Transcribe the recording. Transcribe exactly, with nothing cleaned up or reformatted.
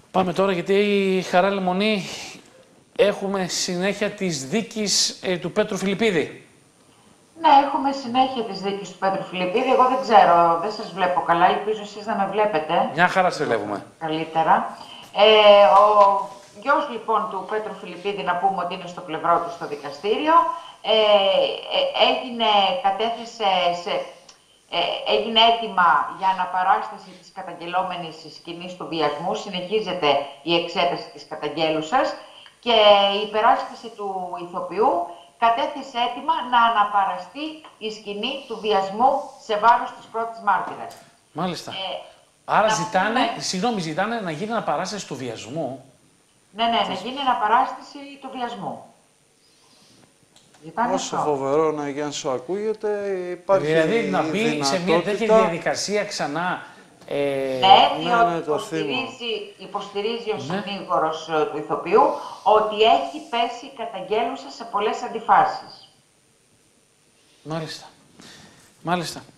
Πάμε τώρα, γιατί Χαρά Λεμονή έχουμε συνέχεια της δίκης ε, του Πέτρου Φιλιππίδη. Ναι, έχουμε συνέχεια της δίκης του Πέτρου Φιλιππίδη. Εγώ δεν ξέρω, δεν σας βλέπω καλά. Ελπίζω εσείς να με βλέπετε. Μια χαρά σε βλέπουμε. Καλύτερα. Ε, ο γιος λοιπόν του Πέτρου Φιλιππίδη, να πούμε ότι είναι στο πλευρό του στο δικαστήριο, ε, ε, έγινε, κατέθεσε σε, ε, έγινε έτοιμα για αναπαράσταση της καταγγελόμενης σκηνής του βιασμού. Συνεχίζεται η εξέταση της καταγγέλουσας και η υπεράσπιση του ηθοποιού κατέθεσε έτοιμα να αναπαραστεί η σκηνή του βιασμού σε βάρος της πρώτης μάρτυρας. Μάλιστα. Ε, Άρα ζητάνε, πούμε... συγγνώμη, ζητάνε να γίνει αναπαράσταση του βιασμού. Ναι, ναι, να γίνει αναπαράσταση του βιασμού. Ζητάνε Όσο αυτό. φοβερό να για να σου ακούγεται, υπάρχει Δηλαδή να μπει δυνατότητα... σε μια τέτοια διαδικασία ξανά. Ε... Ναι, διότι ναι, ναι, υποστηρίζει, υποστηρίζει ο Ναι. συνήγορος του ηθοποιού ότι έχει πέσει η καταγγέλουσα σε πολλές αντιφάσεις. Μάλιστα. Μάλιστα.